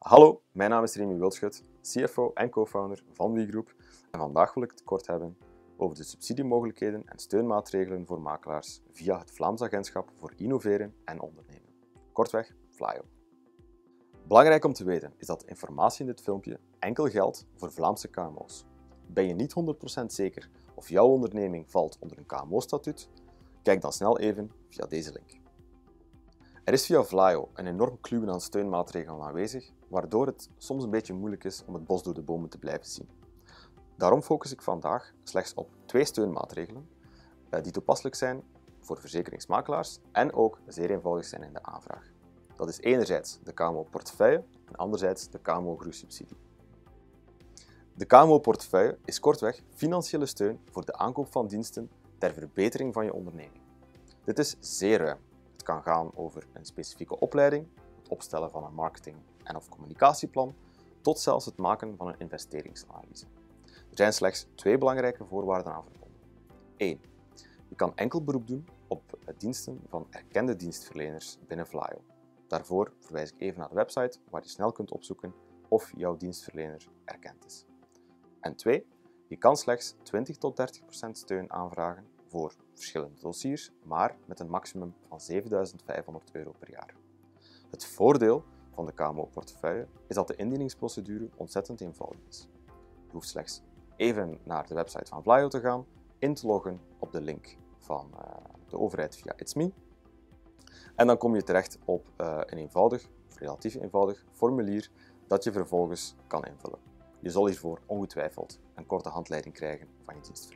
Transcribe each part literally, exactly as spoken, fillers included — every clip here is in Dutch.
Hallo, mijn naam is Remy Wildschut, C F O en co-founder van WeGroup en vandaag wil ik het kort hebben over de subsidiemogelijkheden en steunmaatregelen voor makelaars via het Vlaams Agentschap voor Innoveren en Ondernemen, kortweg Vlaio. Belangrijk om te weten is dat de informatie in dit filmpje enkel geldt voor Vlaamse K M O's. Ben je niet honderd procent zeker of jouw onderneming valt onder een K M O-statuut? Kijk dan snel even via deze link. Er is via Vlaio een enorm kluwen aan steunmaatregelen aanwezig, waardoor het soms een beetje moeilijk is om het bos door de bomen te blijven zien. Daarom focus ik vandaag slechts op twee steunmaatregelen die toepasselijk zijn voor verzekeringsmakelaars en ook zeer eenvoudig zijn in de aanvraag. Dat is enerzijds de K M O-portefeuille en anderzijds de K M O-groeisubsidie. De K M O-portefeuille is kortweg financiële steun voor de aankoop van diensten ter verbetering van je onderneming. Dit is zeer ruim. Het kan gaan over een specifieke opleiding, het opstellen van een marketing- en of communicatieplan, tot zelfs het maken van een investeringsanalyse. Er zijn slechts twee belangrijke voorwaarden aan verbonden. één. Je kan enkel beroep doen op diensten van erkende dienstverleners binnen Vlaio. Daarvoor verwijs ik even naar de website waar je snel kunt opzoeken of jouw dienstverlener erkend is. En twee. Je kan slechts twintig tot dertig procent steun aanvragen voor verschillende dossiers, maar met een maximum van zevenduizend vijfhonderd euro per jaar. Het voordeel van de K M O-portefeuille is dat de indieningsprocedure ontzettend eenvoudig is. Je hoeft slechts even naar de website van Vlaio te gaan, in te loggen op de link van uh, de overheid via It's Me, en dan kom je terecht op uh, een eenvoudig, of relatief eenvoudig formulier dat je vervolgens kan invullen. Je zal hiervoor ongetwijfeld een korte handleiding krijgen van je dienstverlener.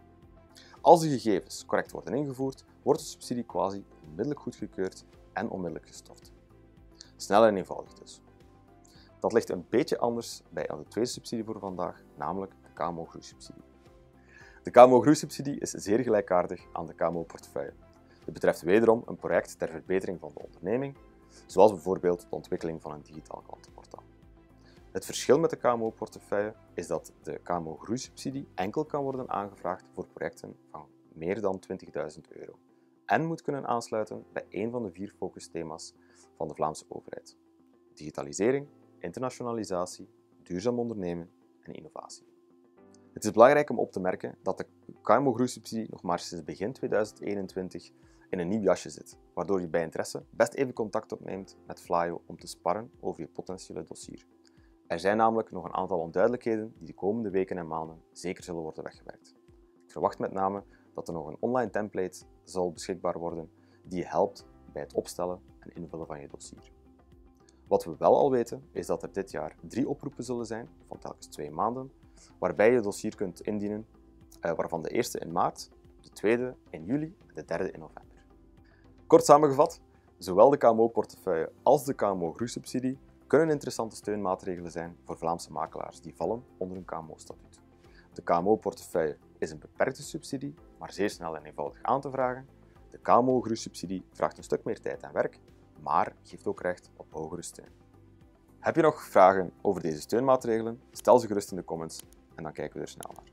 Als de gegevens correct worden ingevoerd, wordt de subsidie quasi onmiddellijk goedgekeurd en onmiddellijk gestort. Snel en eenvoudig dus. Dat ligt een beetje anders bij de tweede subsidie voor vandaag, namelijk de K M O-groeisubsidie. De K M O-groeisubsidie is zeer gelijkaardig aan de K M O-portefeuille. Dit betreft wederom een project ter verbetering van de onderneming, zoals bijvoorbeeld de ontwikkeling van een digitaal klantenportaal. Het verschil met de K M O-portefeuille is dat de K M O-groeisubsidie enkel kan worden aangevraagd voor projecten van meer dan twintigduizend euro en moet kunnen aansluiten bij één van de vier focusthema's van de Vlaamse overheid: digitalisering, internationalisatie, duurzaam ondernemen en innovatie. Het is belangrijk om op te merken dat de K M O-groeisubsidie nog maar sinds begin tweeduizend eenentwintig in een nieuw jasje zit, waardoor je bij interesse best even contact opneemt met Vlaio om te sparren over je potentiële dossier. Er zijn namelijk nog een aantal onduidelijkheden die de komende weken en maanden zeker zullen worden weggewerkt. Ik verwacht met name dat er nog een online template zal beschikbaar worden die je helpt bij het opstellen en invullen van je dossier. Wat we wel al weten is dat er dit jaar drie oproepen zullen zijn, van telkens twee maanden, waarbij je dossier kunt indienen, waarvan de eerste in maart, de tweede in juli en de derde in november. Kort samengevat, zowel de K M O-portefeuille als de K M O-groeisubsidie kunnen interessante steunmaatregelen zijn voor Vlaamse makelaars die vallen onder een K M O-statuut. De K M O-portefeuille is een beperkte subsidie, maar zeer snel en eenvoudig aan te vragen. De K M O-groeisubsidie vraagt een stuk meer tijd en werk, maar geeft ook recht op hogere steun. Heb je nog vragen over deze steunmaatregelen? Stel ze gerust in de comments en dan kijken we er snel naar.